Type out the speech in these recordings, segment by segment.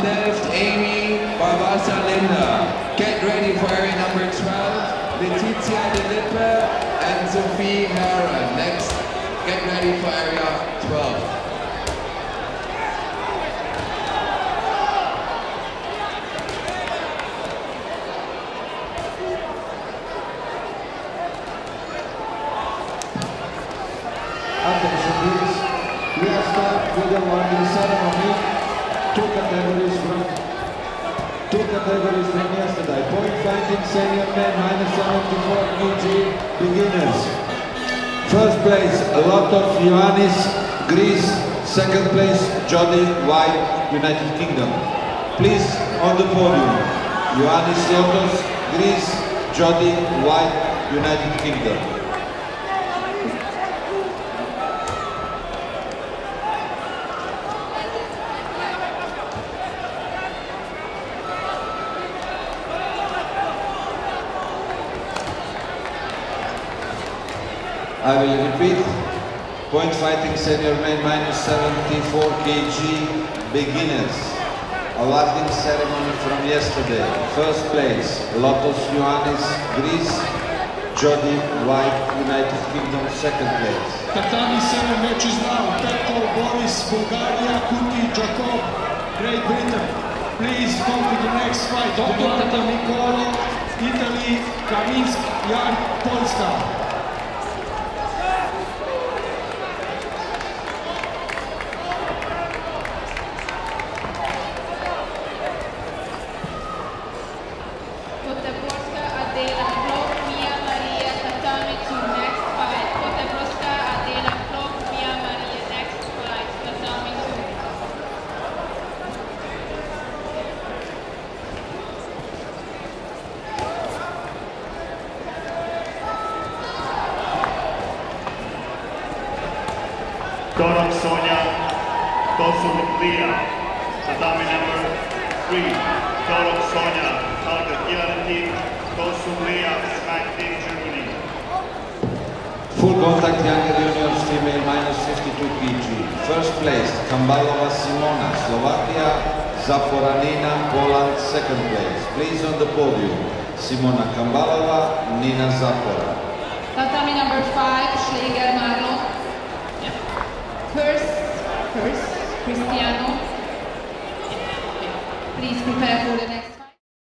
Delft Amy Barbasa Linda. Get ready for area number 12, Letizia De Lippe and Sophie Hera. Next, get ready for area 12. Attention please, we are starting with the awarding ceremony. Two categories from yesterday. Point fighting senior men -74 kg beginners. First place Lotov Ioannis, Greece. Second place Jody White, United Kingdom. Please on the podium. Ioannis Lotos, Greece. Jody White, United Kingdom. I will repeat, point fighting senior men -74 kg beginners. Awarding ceremony from yesterday. First place, Lotos Ioannis, Greece. Jody White, United Kingdom, second place. Tatami 7 matches now. Petko Boris, Bulgaria, Kuti Jacob, Great Britain. Please come to the next fight. Dr. Nicolo, Italy, Kaminsk, Jan, Polska. Dorok Sonia, Kosovia, tatami number 3. Dorok Sonia, target 11, Kosovia, Smack Team Germany. Full contact younger juniors female -52 kg. First place Kambalova Simona, Slovakia. Zaporanina, Poland, second place. Please on the podium. Simona Kambalova, Nina Zapora. Tatami number 5, Schläger Marlon. First, Cristiano. Please prepare for the next fight.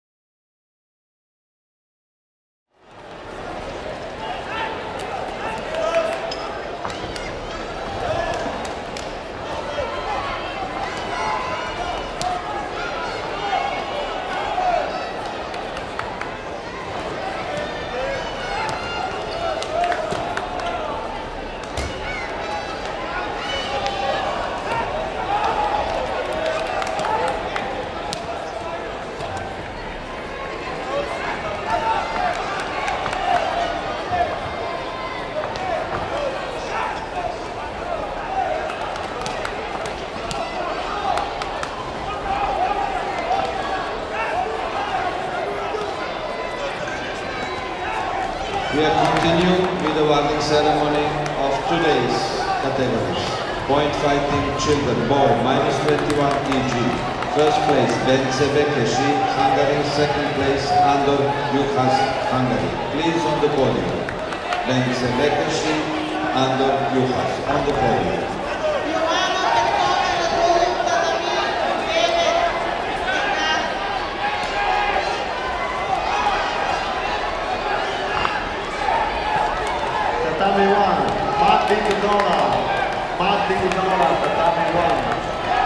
We are continuing with the awarding ceremony of today's categories. Point fighting children, boy, -21 kg. First place, Bence Bekeshi, Hungary. Second place, Andor Juhas, Hungary. Please on the podium. Bence Bekeshi, Andor Juhas, on the podium. Tatami 1, Martin Gudola, tatami 1.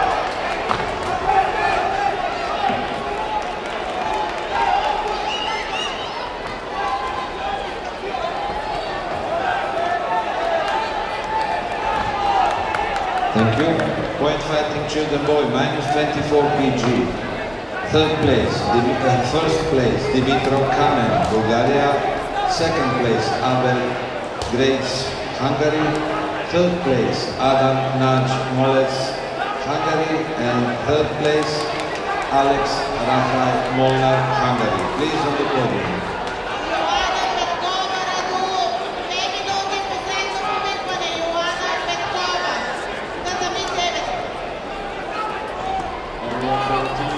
Thank you. Point fighting children boy, -24 kg. Third place, first place, Dimitrov Kamen, Bulgaria. Second place, Abel Grace, Hungary. Third place, Adam Naj Molec, Hungary. And third place, Alex Rafael Molnar, Hungary. Please on the podium. Area 13.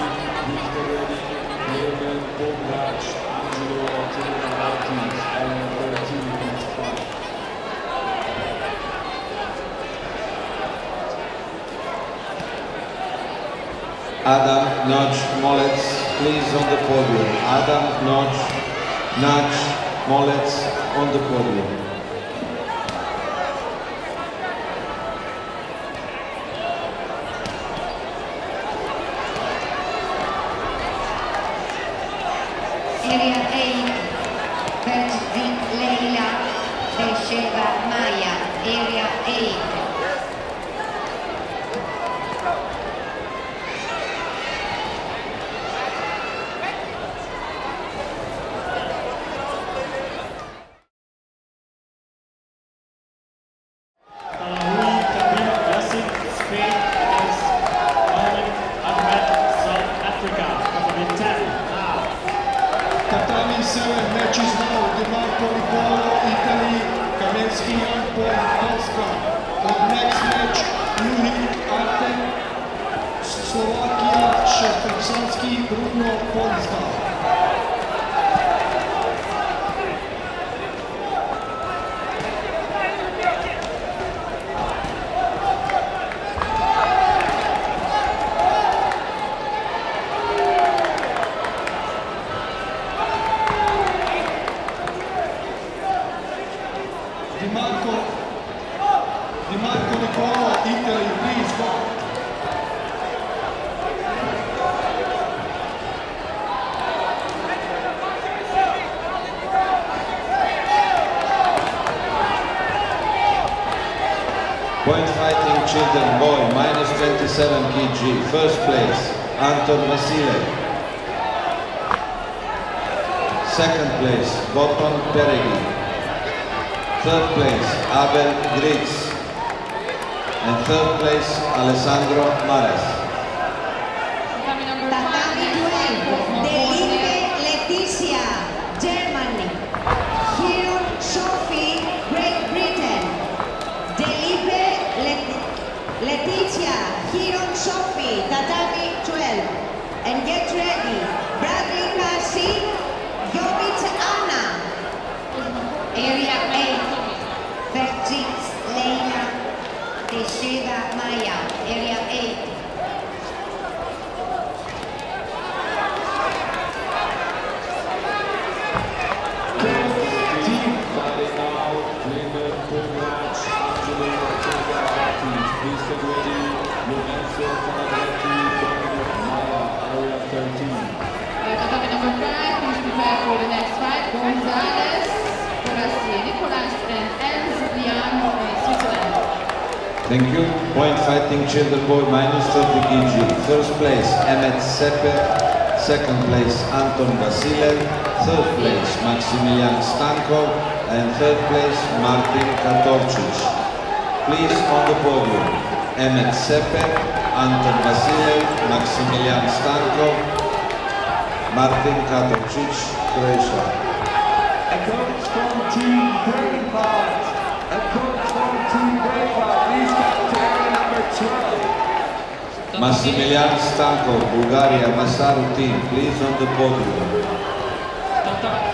Adam Notch Molets, please on the podium. Adam Notch Molets on the podium. Area 8, Berzi Leila Teixeira Maya, Area 8. Talahui Kabir Yassin, Spain against Mohamed Ahmed, South Africa. Category 10 now. Tatami 7 matches now. DeMarco Nicolo, Italy. Kamensky Jan-Paul Polska. The next match, Yuri Artem, Slovakia. Szczepański, Bruno Polska. DeMarco Nicolo, Italy, please go. Point fighting children boy, minus 27 kg. First place, Anton Vasilev. Second place, Boton Peregi. Third place, Abel Griggs. And third place, Alessandro Mares. Tatami number 5, Tatami next fight, 12, Cosmo Delipe Bosnia. Letizia, Germany. Hiron Sophie, Great Britain. Delipe Letizia, Hiron Sophie, Tatami 12. And get ready, Bradley Kasi, Jovic Anna, Area 8. Verzic Leila Teixeira Maya, Area 8. Fighting now, Raymond Pograch, Angelo Togavati. Please get ready. Lorenzo Canavati, Dominic Maya, Area 13. Tatami number 5, please prepare for the next fight. Gonzalez, Corasi, Nicolas, and Enzo Liano in Switzerland. Thank you. Point fighting children boy, minus 30 kg. First place, Emmet Sepe. Second place, Anton Vasilev. Third place, Maximilian Stankov. And third place, Martin Katorčić. Please on the podium, Emmet Sepe, Anton Vasilev, Maximilian Stankov, Martin Katorčić, Croatia. A coach from Team Braveheart. A coach from Team Braveheart. Please come to area number 12. Maximilian Stankov, Bulgaria, Masaru team, please on the podium.